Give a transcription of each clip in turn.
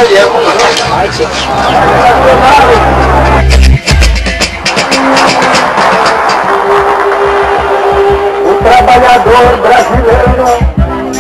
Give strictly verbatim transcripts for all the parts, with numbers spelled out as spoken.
O trabalhador brasileiro.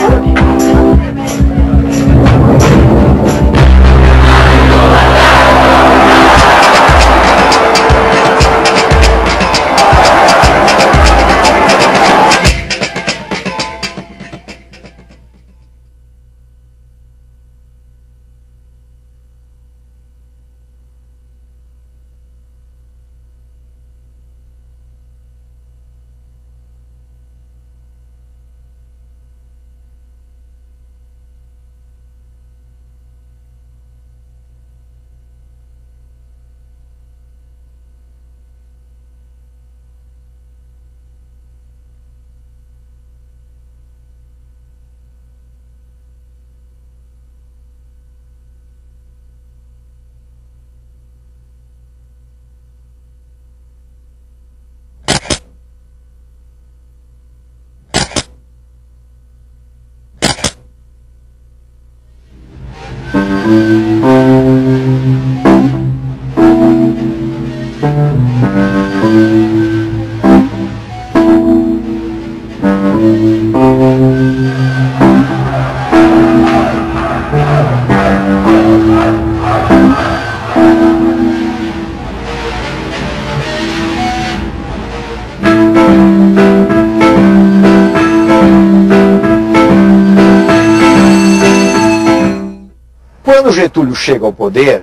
Quando Getúlio chega ao poder,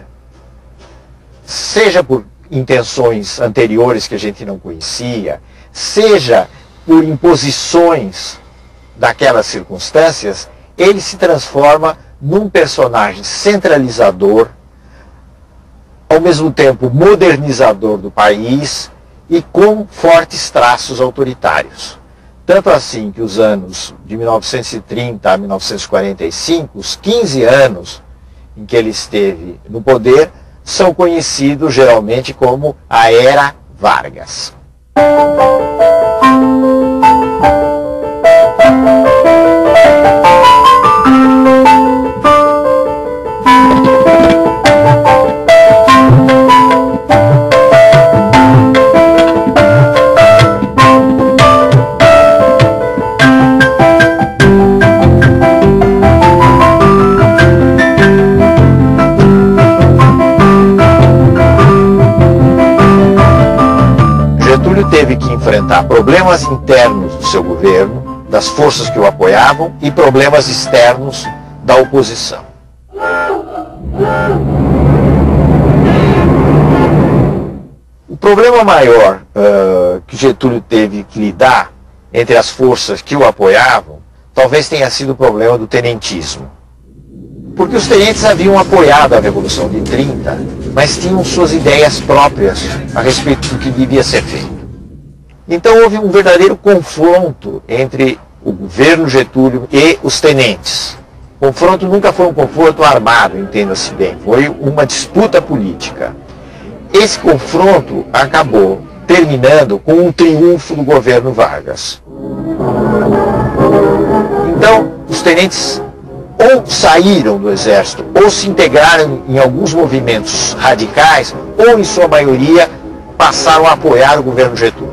seja por intenções anteriores que a gente não conhecia, seja por imposições daquelas circunstâncias, ele se transforma num personagem centralizador, ao mesmo tempo modernizador do país e com fortes traços autoritários. Tanto assim que os anos de mil novecentos e trinta a mil novecentos e quarenta e cinco, os quinze anos em que ele esteve no poder, são conhecidos geralmente como a Era Vargas. Getúlio teve que enfrentar problemas internos do seu governo, das forças que o apoiavam, e problemas externos da oposição. O problema maior uh, que Getúlio teve que lidar entre as forças que o apoiavam, talvez tenha sido o problema do tenentismo. Porque os tenentes haviam apoiado a Revolução de trinta, mas tinham suas ideias próprias a respeito do que devia ser feito. Então houve um verdadeiro confronto entre o governo Getúlio e os tenentes. O confronto nunca foi um confronto armado, entenda-se bem, foi uma disputa política. Esse confronto acabou terminando com um triunfo do governo Vargas. Então, os tenentes ou saíram do exército, ou se integraram em alguns movimentos radicais, ou em sua maioria passaram a apoiar o governo Getúlio.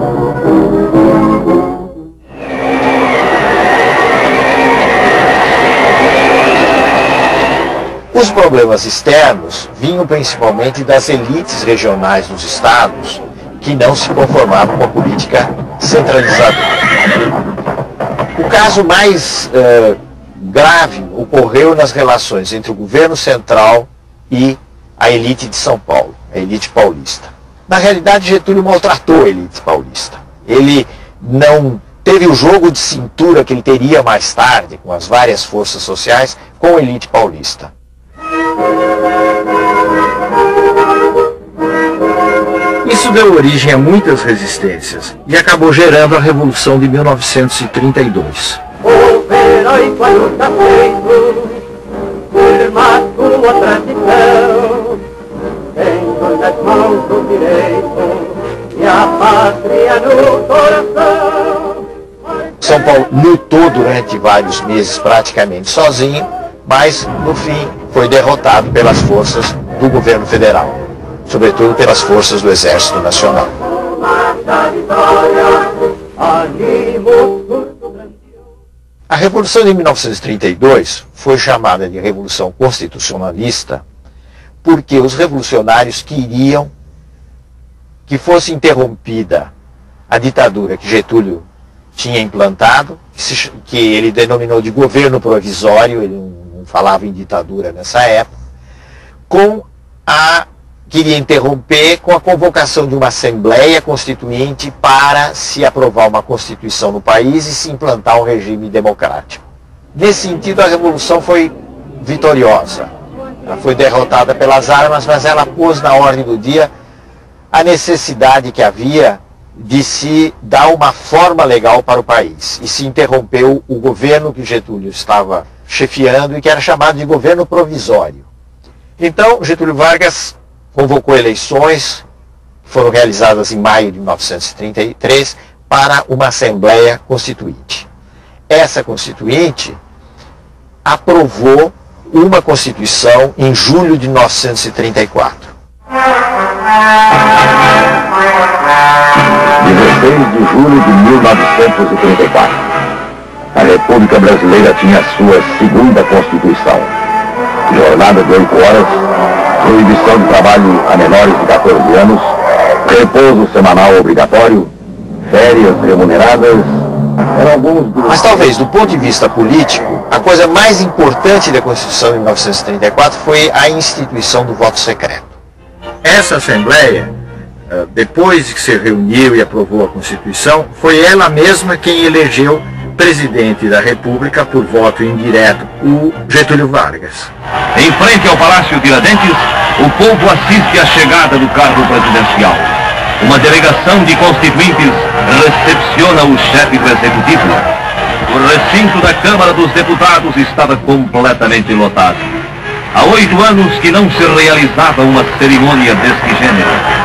Os problemas externos vinham principalmente das elites regionais dos estados, que não se conformavam com a política centralizadora. O caso mais uh, grave ocorreu nas relações entre o governo central e a elite de São Paulo, a elite paulista. Na realidade, Getúlio maltratou a elite paulista. Ele não teve o jogo de cintura que ele teria mais tarde, com as várias forças sociais, com a elite paulista. Isso deu origem a muitas resistências e acabou gerando a Revolução de mil novecentos e trinta e dois. O heróico a luta feito, firma sua tradição, tendo nas mãos o direito e a pátria no coração. São Paulo lutou durante vários meses praticamente sozinho, mas no fim foi derrotado pelas forças do governo federal, sobretudo pelas forças do Exército Nacional. A Revolução de mil novecentos e trinta e dois foi chamada de Revolução Constitucionalista porque os revolucionários queriam que fosse interrompida a ditadura que Getúlio tinha implantado, que, se, que ele denominou de governo provisório, ele não, não falava em ditadura nessa época, com a, queria interromper com a convocação de uma Assembleia Constituinte para se aprovar uma Constituição no país e se implantar um regime democrático. Nesse sentido, a Revolução foi vitoriosa. Ela foi derrotada pelas armas, mas ela pôs na ordem do dia a necessidade que havia de se dar uma forma legal para o país. E se interrompeu o governo que Getúlio estava chefiando e que era chamado de governo provisório. Então, Getúlio Vargas convocou eleições, que foram realizadas em maio de mil novecentos e trinta e três, para uma Assembleia Constituinte. Essa Constituinte aprovou uma Constituição em julho de mil novecentos e trinta e quatro. dezesseis de julho de mil novecentos e trinta e quatro. A República Brasileira tinha a sua segunda Constituição. Jornada de oito horas, proibição de trabalho a menores de quatorze anos, repouso semanal obrigatório, férias remuneradas, eram alguns dos... Mas talvez, do ponto de vista político, a coisa mais importante da Constituição de mil novecentos e trinta e quatro foi a instituição do voto secreto. Essa Assembleia, depois que se reuniu e aprovou a Constituição, foi ela mesma quem elegeu presidente da República por voto indireto, o Getúlio Vargas. Em frente ao Palácio Tiradentes, o povo assiste à chegada do cargo presidencial. Uma delegação de constituintes recepciona o chefe do Executivo. O recinto da Câmara dos Deputados estava completamente lotado. Há oito anos que não se realizava uma cerimônia deste gênero.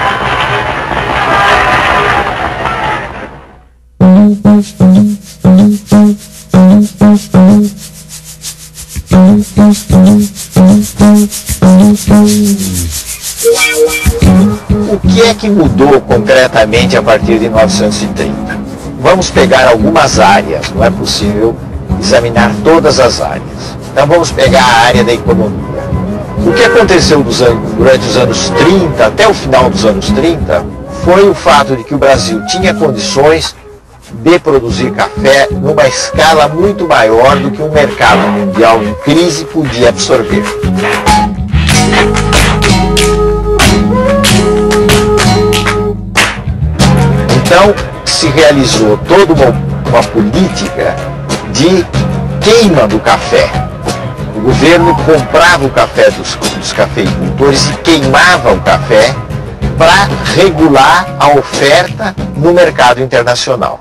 O que é que mudou concretamente a partir de mil novecentos e trinta? Vamos pegar algumas áreas, não é possível examinar todas as áreas. Então vamos pegar a área da economia. O que aconteceu dos anos, durante os anos trinta, até o final dos anos trinta, foi o fato de que o Brasil tinha condições de produzir café numa escala muito maior do que um mercado mundial em crise podia absorver. Então, se realizou toda uma, uma política de queima do café. O governo comprava o café dos, dos cafeicultores e queimava o café para regular a oferta no mercado internacional.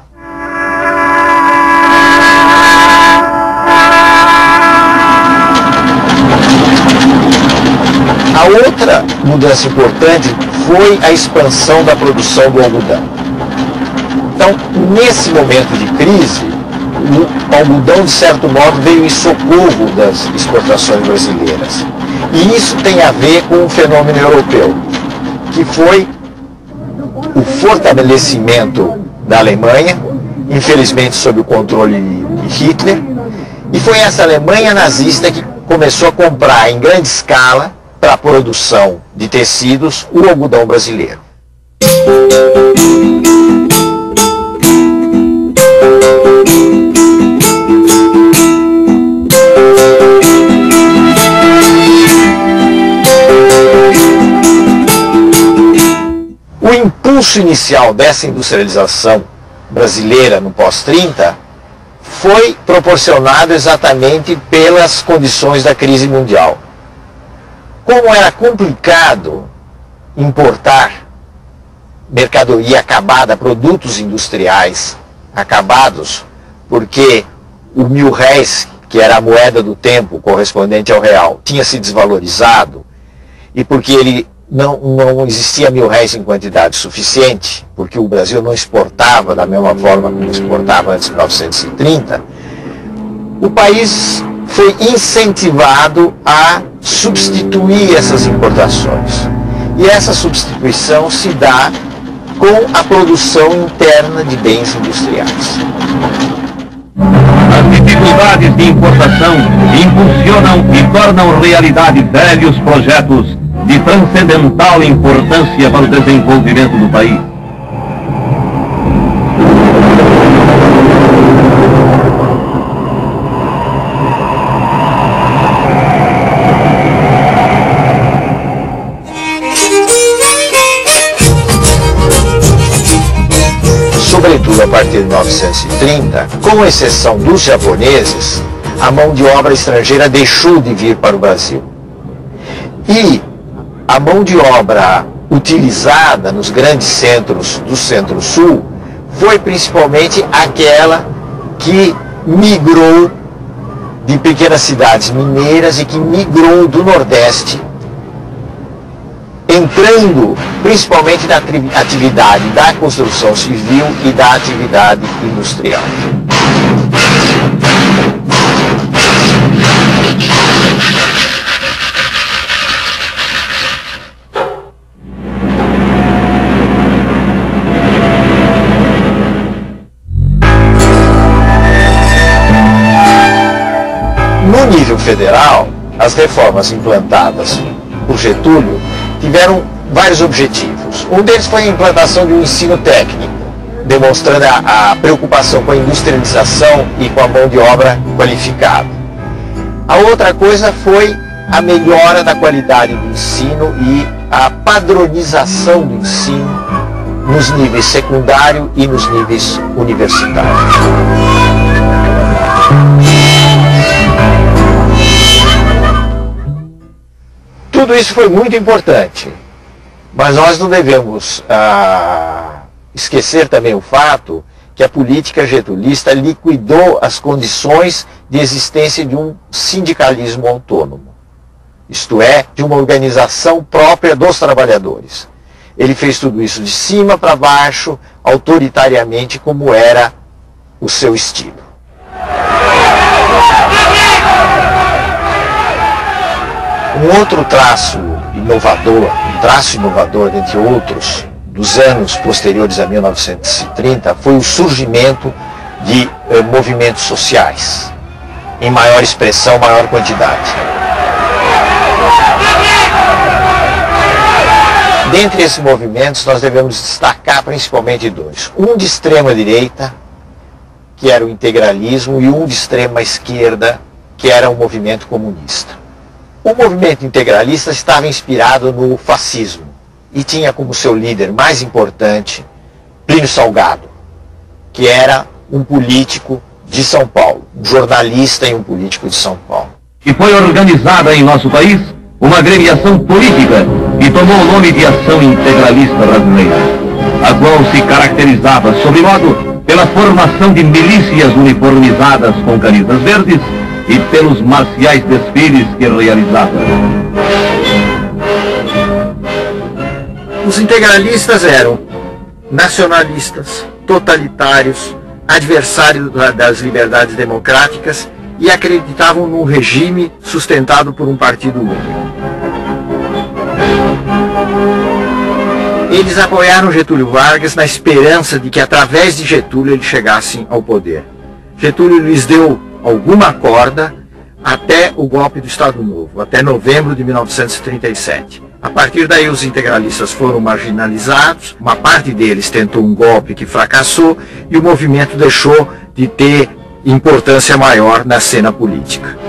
A outra mudança importante foi a expansão da produção do algodão. Então, nesse momento de crise, o algodão, de certo modo, veio em socorro das exportações brasileiras. E isso tem a ver com um fenômeno europeu, que foi o fortalecimento da Alemanha, infelizmente sob o controle de Hitler, e foi essa Alemanha nazista que começou a comprar em grande escala, para a produção de tecidos, o algodão brasileiro. O impulso inicial dessa industrialização brasileira no pós trinta foi proporcionado exatamente pelas condições da crise mundial. Como era complicado importar mercadoria acabada, produtos industriais acabados, porque o mil réis, que era a moeda do tempo correspondente ao real, tinha se desvalorizado, e porque ele não, não existia mil réis em quantidade suficiente, porque o Brasil não exportava da mesma forma como exportava antes de mil novecentos e trinta, o país foi incentivado a substituir essas importações. E essa substituição se dá com a produção interna de bens industriais. As dificuldades de importação impulsionam e tornam realidade velhos projetos de transcendental importância para o desenvolvimento do país. Sobretudo a partir de mil novecentos e trinta, com exceção dos japoneses, a mão de obra estrangeira deixou de vir para o Brasil. E a mão de obra utilizada nos grandes centros do Centro-Sul foi principalmente aquela que migrou de pequenas cidades mineiras e que migrou do Nordeste, entrando principalmente na atividade da construção civil e da atividade industrial. No nível federal, as reformas implantadas por Getúlio tiveram vários objetivos. Um deles foi a implantação de um ensino técnico, demonstrando a, a preocupação com a industrialização e com a mão de obra qualificada. A outra coisa foi a melhora da qualidade do ensino e a padronização do ensino nos níveis secundário e nos níveis universitários. Tudo isso foi muito importante, mas nós não devemos ah, esquecer também o fato que a política getulista liquidou as condições de existência de um sindicalismo autônomo, isto é, de uma organização própria dos trabalhadores. Ele fez tudo isso de cima para baixo, autoritariamente, como era o seu estilo. Um outro traço inovador, um traço inovador, dentre outros, dos anos posteriores a mil novecentos e trinta, foi o surgimento de eh, movimentos sociais, em maior expressão, maior quantidade. Dentre esses movimentos, nós devemos destacar principalmente dois. Um de extrema direita, que era o integralismo, e um de extrema esquerda, que era o movimento comunista. O movimento integralista estava inspirado no fascismo e tinha como seu líder mais importante Plínio Salgado, que era um político de São Paulo, um jornalista e um político de São Paulo. E foi organizada em nosso país uma gremiação política que tomou o nome de Ação Integralista Brasileira, a qual se caracterizava, sobremodo, pela formação de milícias uniformizadas com camisas verdes e pelos marciais desfiles que realizava. Os integralistas eram nacionalistas, totalitários, adversários das liberdades democráticas e acreditavam num regime sustentado por um partido único. Eles apoiaram Getúlio Vargas na esperança de que através de Getúlio eles chegassem ao poder. Getúlio lhes deu alguma corda até o golpe do Estado Novo, até novembro de mil novecentos e trinta e sete. A partir daí os integralistas foram marginalizados, uma parte deles tentou um golpe que fracassou e o movimento deixou de ter importância maior na cena política.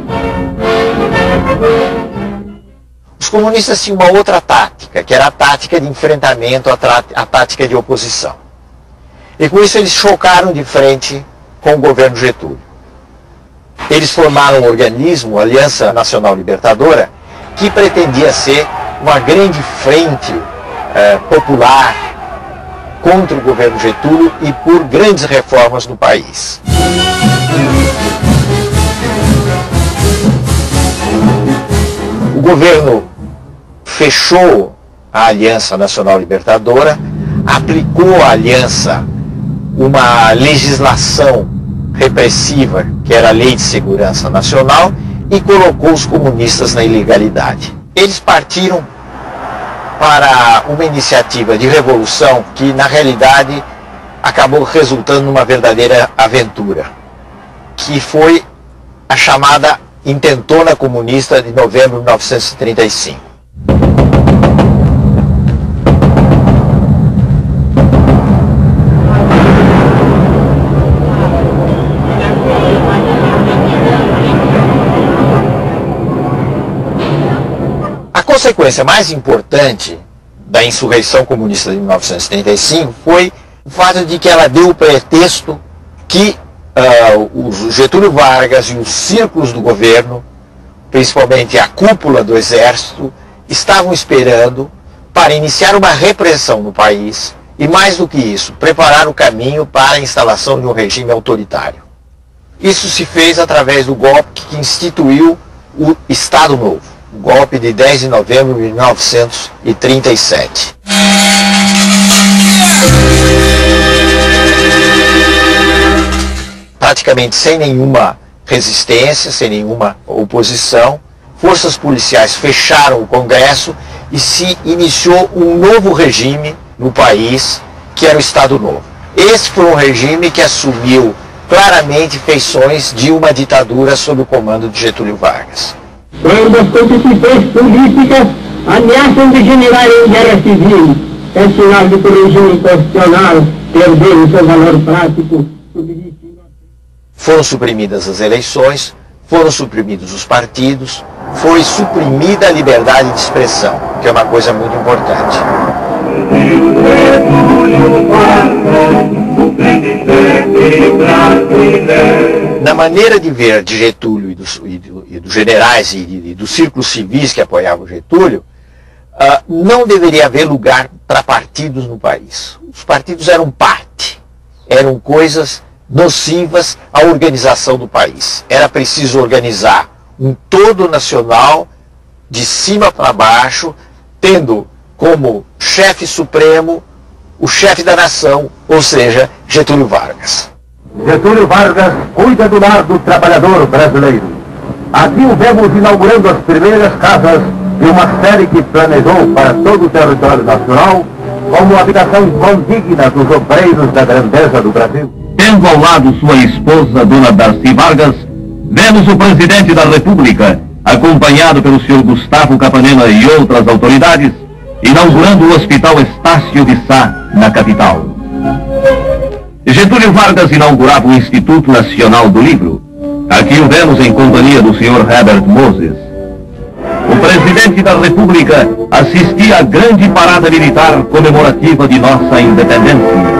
Os comunistas tinham uma outra tática, que era a tática de enfrentamento, a, a tática de oposição. E com isso eles chocaram de frente com o governo Getúlio. Eles formaram um organismo, a Aliança Nacional Libertadora, que pretendia ser uma grande frente eh, popular contra o governo Getúlio e por grandes reformas no país. O governo fechou a Aliança Nacional Libertadora, aplicou à aliança uma legislação repressiva, que era a Lei de Segurança Nacional, e colocou os comunistas na ilegalidade. Eles partiram para uma iniciativa de revolução que, na realidade, acabou resultando numa verdadeira aventura, que foi a chamada Intentona Comunista de novembro de mil novecentos e trinta e cinco. A consequência mais importante da insurreição comunista de mil novecentos e trinta e cinco foi o fato de que ela deu o pretexto que uh, o Getúlio Vargas e os círculos do governo, principalmente a cúpula do exército, estavam esperando para iniciar uma repressão no país e, mais do que isso, preparar o caminho para a instalação de um regime autoritário. Isso se fez através do golpe que instituiu o Estado Novo, o golpe de dez de novembro de mil novecentos e trinta e sete. Praticamente sem nenhuma resistência, sem nenhuma oposição, forças policiais fecharam o Congresso e se iniciou um novo regime no país, que era o Estado Novo. Esse foi um regime que assumiu claramente feições de uma ditadura sob o comando de Getúlio Vargas. Quando as constituições políticas ameaçam degenerar em guerra civil, é sinal de que o regime constitucional perdeu o seu valor prático. Foram suprimidas as eleições, foram suprimidos os partidos, foi suprimida a liberdade de expressão, que é uma coisa muito importante. Na maneira de ver de Getúlio e dos, e do, e dos generais e, de, e dos círculos civis que apoiavam Getúlio, uh, não deveria haver lugar para partidos no país. Os partidos eram parte, eram coisas nocivas à organização do país. Era preciso organizar um todo nacional, de cima para baixo, tendo como chefe supremo o chefe da nação, ou seja, Getúlio Vargas. Getúlio Vargas cuida do lar do trabalhador brasileiro. Aqui o vemos inaugurando as primeiras casas de uma série que planejou para todo o território nacional como habitação condigna dos obreiros da grandeza do Brasil. Tendo ao lado sua esposa, Dona Darcy Vargas, vemos o presidente da República, acompanhado pelo senhor Gustavo Capanema e outras autoridades, inaugurando o Hospital Estácio de Sá, na capital. Getúlio Vargas inaugurava o Instituto Nacional do Livro. Aqui o vemos em companhia do senhor Herbert Moses. O presidente da República assistia à grande parada militar comemorativa de nossa independência.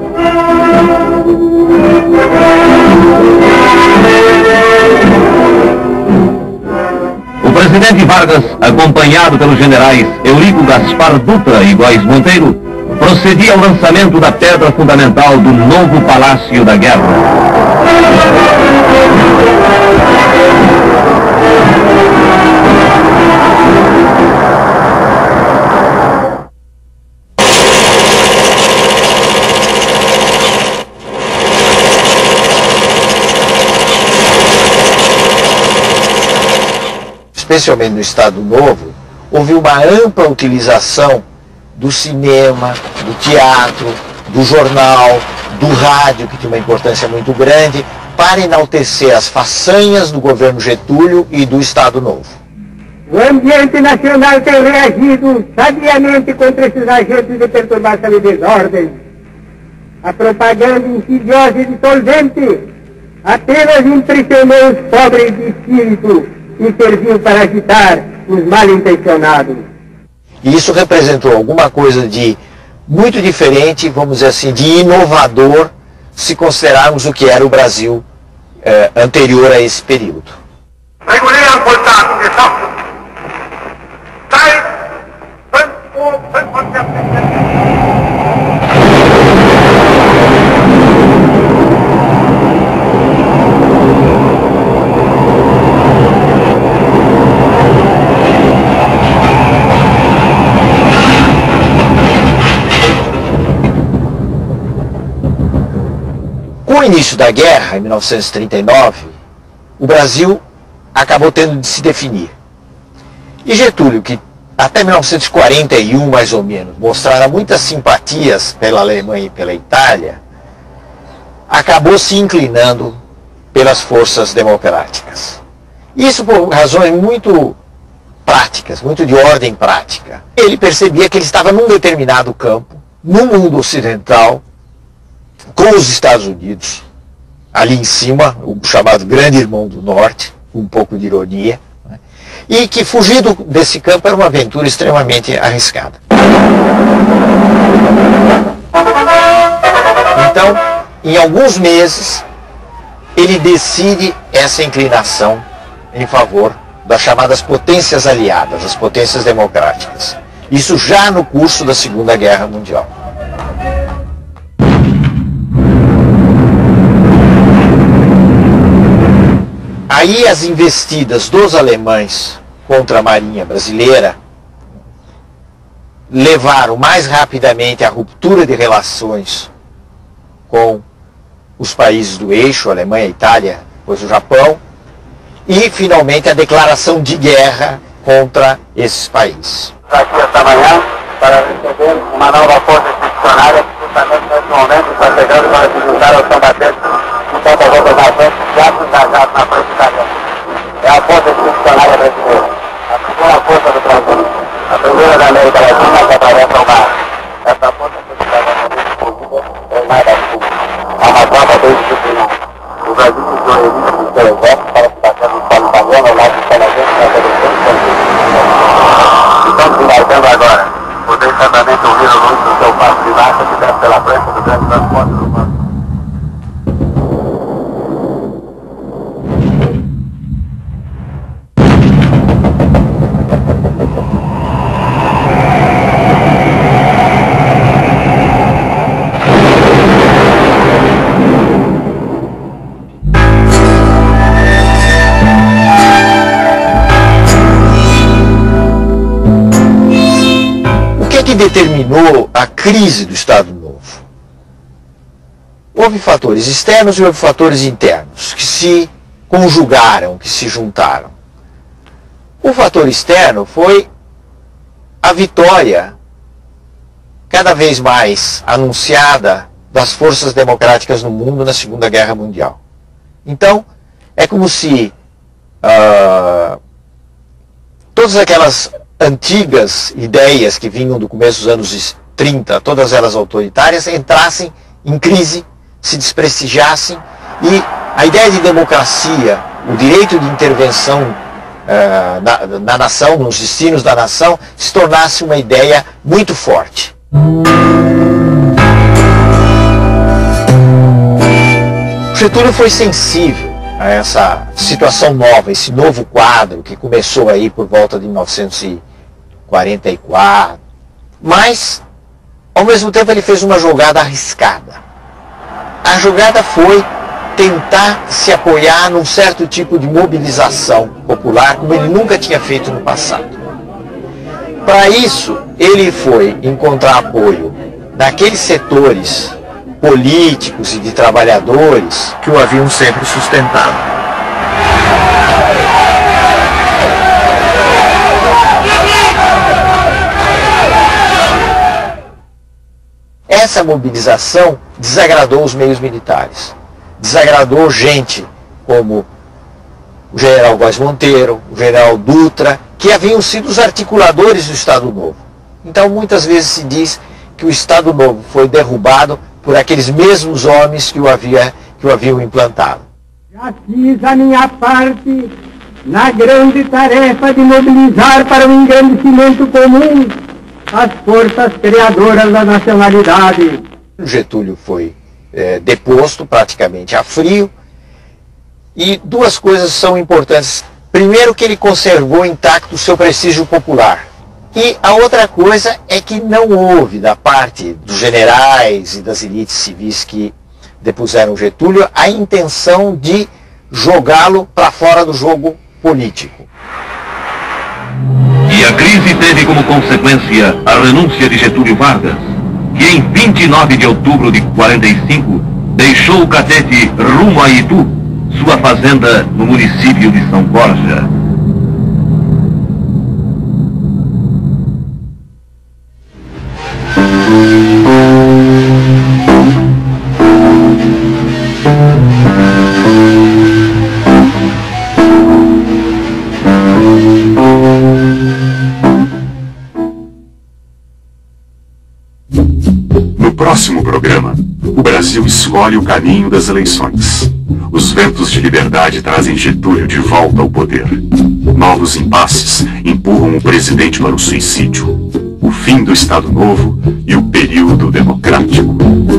O presidente Vargas, acompanhado pelos generais Eurico Gaspar Dutra e Góes Monteiro, procedia ao lançamento da pedra fundamental do novo Palácio da Guerra. Especialmente no Estado Novo, houve uma ampla utilização do cinema, do teatro, do jornal, do rádio, que tinha uma importância muito grande, para enaltecer as façanhas do governo Getúlio e do Estado Novo. O ambiente nacional tem reagido sabiamente contra esses agentes de perturbação e desordem. A propaganda insidiosa e dissolvente apenas impressionou os pobres de espírito e serviu para agitar os mal-intencionados. E isso representou alguma coisa de muito diferente, vamos dizer assim, de inovador, se considerarmos o que era o Brasil eh, anterior a esse período. o início da guerra, em mil novecentos e trinta e nove, o Brasil acabou tendo de se definir. E Getúlio, que até mil novecentos e quarenta e um, mais ou menos, mostrara muitas simpatias pela Alemanha e pela Itália, acabou se inclinando pelas forças democráticas. Isso por razões muito práticas, muito de ordem prática. Ele percebia que ele estava num determinado campo, no mundo ocidental, com os Estados Unidos, ali em cima, o chamado Grande Irmão do Norte, com um pouco de ironia, né? E que fugir do, desse campo era uma aventura extremamente arriscada. Então, em alguns meses, ele decide essa inclinação em favor das chamadas potências aliadas, as potências democráticas. Isso já no curso da Segunda Guerra Mundial. Aí as investidas dos alemães contra a Marinha brasileira levaram mais rapidamente à ruptura de relações com os países do eixo, Alemanha, Itália, depois o Japão, e finalmente a declaração de guerra contra esses países. Aqui esta manhã para receber uma nova força institucionária que justamente nesse momento está chegando para se juntar aos combatentes de tantas outras nações que já se engajaram na frente da guerra. É a força institucionária brasileira, a primeira força do Brasil, a primeira da América Latina que atravessa o mar. Essa força institucionalmente exclusiva é mais da Cuba. É uma tropa bem disciplinada. O Brasil enviou elites do seu exército para se bater no solo italiano ao lado dos canadienses na seleção de Francisco. Estamos embarcando agora. Podeis certamente ouvir o luz do seu passo de marcha que desce pela frente do grande transporte do mundo. Que determinou a crise do Estado Novo? Houve fatores externos e houve fatores internos que se conjugaram, que se juntaram. O fator externo foi a vitória cada vez mais anunciada das forças democráticas no mundo na Segunda Guerra Mundial. Então, é como se uh, todas aquelas antigas ideias que vinham do começo dos anos trinta, todas elas autoritárias, entrassem em crise, se desprestigiassem, e a ideia de democracia, o direito de intervenção uh, na, na nação, nos destinos da nação, se tornasse uma ideia muito forte. Getúlio foi sensível a essa situação nova, esse novo quadro que começou aí por volta de mil novecentos e quarenta e quatro, mas ao mesmo tempo ele fez uma jogada arriscada. A jogada foi tentar se apoiar num certo tipo de mobilização popular como ele nunca tinha feito no passado. Para isso, ele foi encontrar apoio naqueles setores políticos e de trabalhadores que o haviam sempre sustentado. Essa mobilização desagradou os meios militares, desagradou gente como o general Góes Monteiro, o general Dutra, que haviam sido os articuladores do Estado Novo. Então muitas vezes se diz que o Estado Novo foi derrubado por aqueles mesmos homens que o, havia, que o haviam implantado. Já fiz a minha parte na grande tarefa de mobilizar para o engrandecimento comum as forças criadoras da nacionalidade. Getúlio foi é, deposto praticamente a frio, e duas coisas são importantes. Primeiro, que ele conservou intacto o seu prestígio popular. E a outra coisa é que não houve, da parte dos generais e das elites civis que depuseram Getúlio, a intenção de jogá-lo para fora do jogo político. E a crise teve como consequência a renúncia de Getúlio Vargas, que em vinte e nove de outubro de quarenta e cinco deixou o Catete rumo a Itu, sua fazenda no município de São Borja. No próximo programa, o Brasil escolhe o caminho das eleições. Os ventos de liberdade trazem Getúlio de volta ao poder. Novos impasses empurram o presidente para o suicídio. O fim do Estado Novo e o período democrático.